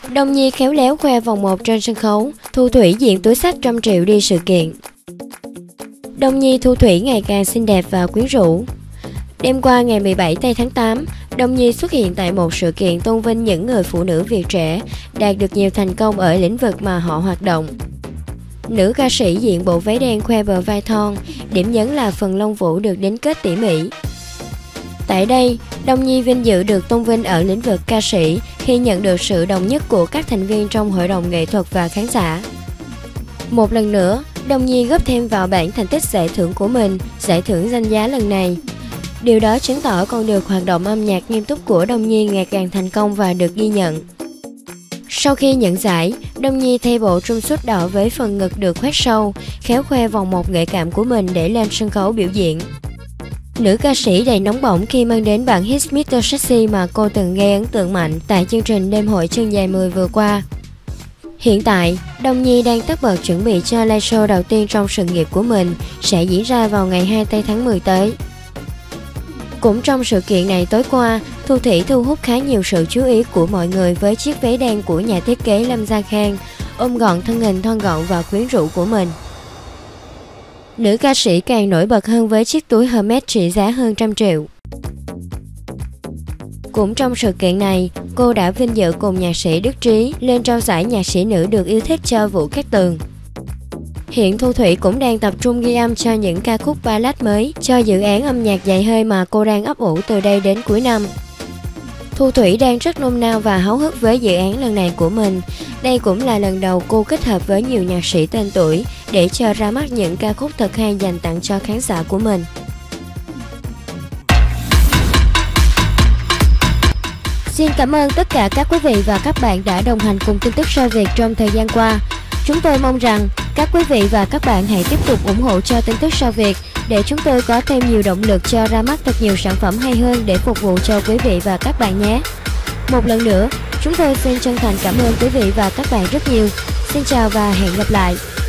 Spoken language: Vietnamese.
Đông Nhi khéo léo khoe vòng 1 trên sân khấu, Thu Thủy diện túi xách trăm triệu đi sự kiện. Đông Nhi Thu Thủy ngày càng xinh đẹp và quyến rũ. Đêm qua ngày 17 tây tháng 8, Đông Nhi xuất hiện tại một sự kiện tôn vinh những người phụ nữ Việt trẻ đạt được nhiều thành công ở lĩnh vực mà họ hoạt động. Nữ ca sĩ diện bộ váy đen khoe bờ vai thon, điểm nhấn là phần lông vũ được đính kết tỉ mỉ. Tại đây, Đông Nhi vinh dự được tôn vinh ở lĩnh vực ca sĩ khi nhận được sự đồng nhất của các thành viên trong hội đồng nghệ thuật và khán giả. Một lần nữa, Đông Nhi góp thêm vào bảng thành tích giải thưởng của mình, giải thưởng danh giá lần này. Điều đó chứng tỏ con đường hoạt động âm nhạc nghiêm túc của Đông Nhi ngày càng thành công và được ghi nhận. Sau khi nhận giải, Đông Nhi thay bộ trung suit đỏ với phần ngực được khoét sâu, khéo khoe vòng 1 gợi cảm của mình để lên sân khấu biểu diễn. Nữ ca sĩ đầy nóng bỏng khi mang đến bản hit Mr. Sexy mà cô từng gây ấn tượng mạnh tại chương trình đêm hội chân dài 10 vừa qua. Hiện tại, Đông Nhi đang tất bật chuẩn bị cho live show đầu tiên trong sự nghiệp của mình sẽ diễn ra vào ngày 2 tây tháng 10 tới. Cũng trong sự kiện này tối qua, Thu Thủy thu hút khá nhiều sự chú ý của mọi người với chiếc váy đen của nhà thiết kế Lâm Gia Khang, ôm gọn thân hình thon gọn và quyến rũ của mình. Nữ ca sĩ càng nổi bật hơn với chiếc túi Hermes trị giá hơn 100 triệu. Cũng trong sự kiện này, cô đã vinh dự cùng nhạc sĩ Đức Trí lên trao giải nhạc sĩ nữ được yêu thích cho Vũ Cát Tường. Hiện Thu Thủy cũng đang tập trung ghi âm cho những ca khúc ballad mới cho dự án âm nhạc dài hơi mà cô đang ấp ủ từ đây đến cuối năm. Thu Thủy đang rất nôn nao và háo hức với dự án lần này của mình. Đây cũng là lần đầu cô kết hợp với nhiều nhạc sĩ tên tuổi để cho ra mắt những ca khúc thật hay dành tặng cho khán giả của mình. Xin cảm ơn tất cả các quý vị và các bạn đã đồng hành cùng tin tức Sao Việt trong thời gian qua. Chúng tôi mong rằng các quý vị và các bạn hãy tiếp tục ủng hộ cho tin tức Sao Việt để chúng tôi có thêm nhiều động lực cho ra mắt thật nhiều sản phẩm hay hơn để phục vụ cho quý vị và các bạn nhé. Một lần nữa, chúng tôi xin chân thành cảm ơn quý vị và các bạn rất nhiều. Xin chào và hẹn gặp lại.